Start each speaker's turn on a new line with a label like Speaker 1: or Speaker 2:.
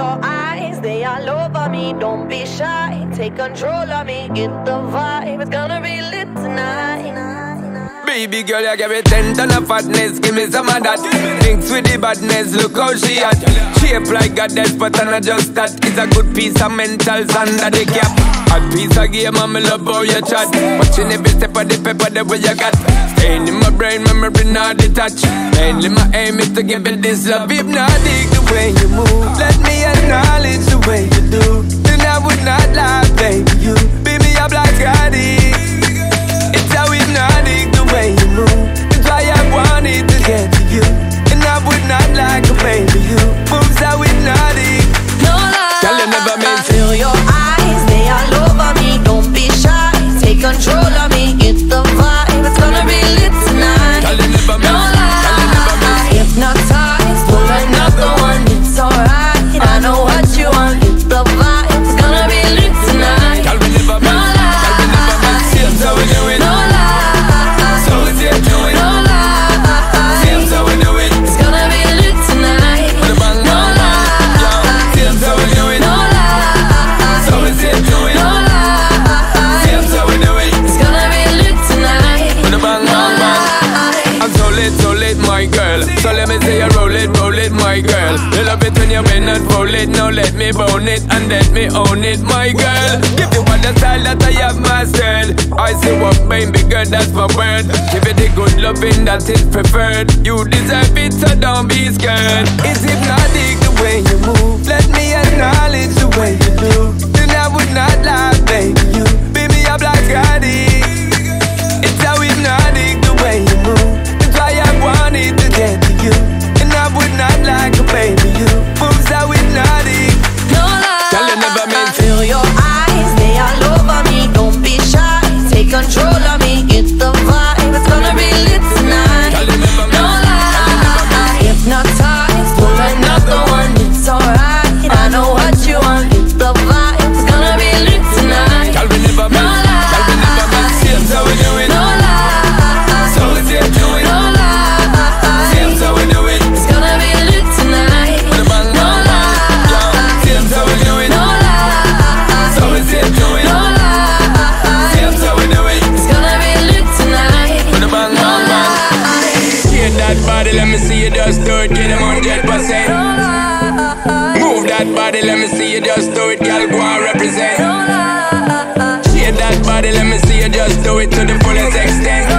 Speaker 1: your eyes, they all over me. Don't be shy, take control of me. Get the vibe, it's gonna be lit tonight.
Speaker 2: Baby girl, you give me 10 ton of fatness, give me some of that. Thinks with the badness, look how she at. Shape like goddess, but I'm not just that. It's a good piece of mentals under the cap. Hot piece of game, and me love how you chat. Watching every step of the pepper, the way you got. Staying in my brain, memory not detach. Mainly my aim is to give it this love. Hypnotic the way you move, let me acknowledge the way you do. Then I would not lie, baby, you beat me up like Scotty. It's how hypnotic the way you move. It's why I wanted to get to you. And I would not like a baby, you moves how hypnotic.
Speaker 1: No lie,
Speaker 2: girl, you never meant to.
Speaker 1: Feel your eyes, they all over me. Don't be shy, take control of me. Get the vibe, it's gonna be lit tonight.
Speaker 2: Girl, you never meant.
Speaker 1: No lie, hypnotized, pull another one. It's alright, I know what you want. Get the vibe, it's gonna be lit tonight.
Speaker 2: Girl, we never meant. Girl, we never meant. Seems how we do it.
Speaker 1: No lie,
Speaker 2: so it's here to it.
Speaker 1: no lie,
Speaker 2: Seems how we do it.
Speaker 1: it's gonna be lit tonight.
Speaker 2: With a bang,
Speaker 1: No
Speaker 2: bang, bang.
Speaker 1: lie,
Speaker 2: Seems how we do it.
Speaker 1: no lie,
Speaker 2: So it's here to it.
Speaker 1: no lie,
Speaker 2: Seems how we do it.
Speaker 1: it's gonna be lit tonight.
Speaker 2: With a bang, bang, bang. I'm so lit, my girl. So let me say you roll it, my girl. You love it when you bend and roll it. Now let me bone it and let me own it, my girl. Give you all the style that I have mastered. I say what, baby girl, that's my word. Give it the good loving that is preferred. You deserve it, so don't be scared. It's hypnotic the way you move. Let me acknowledge the way you do. Then I would not lie, baby, you beat me up like Scotty. It's how hypnotic the way you move. It's why I wanted to get to you. And I would not like a baby, you moves how hypnotic.
Speaker 1: No lie,
Speaker 2: Girl, you never meant to.
Speaker 1: feel your eyes, they all over me. Don't be shy, take control of me. Get the vibe, it's gonna be lit tonight.
Speaker 2: Girl, you never meant.
Speaker 1: No lie, hypnotized, pull another one. It's alright, I know what you want. Get the vibe, it's gonna be lit tonight.
Speaker 2: Girl, we never
Speaker 1: No
Speaker 2: meant. Girl, we never meant. Seems how we do it.
Speaker 1: No lie,
Speaker 2: So it's here to it.
Speaker 1: no lie,
Speaker 2: Seems how we do it.
Speaker 1: it's gonna be lit tonight.
Speaker 2: With a bang,
Speaker 1: No
Speaker 2: bang, bang.
Speaker 1: lie,
Speaker 2: Seems how we do it.
Speaker 1: no lie,
Speaker 2: So it's here to it.
Speaker 1: no lie,
Speaker 2: Seems how we do it.
Speaker 1: it's gonna be lit tonight.
Speaker 2: With a bang, bang, bang. Shake that body, let me see you just do it. Get them 100%. Move that body, let me see you just do it. Girl, go and represent. Shake that body, let me see you just do it to the fullest extent.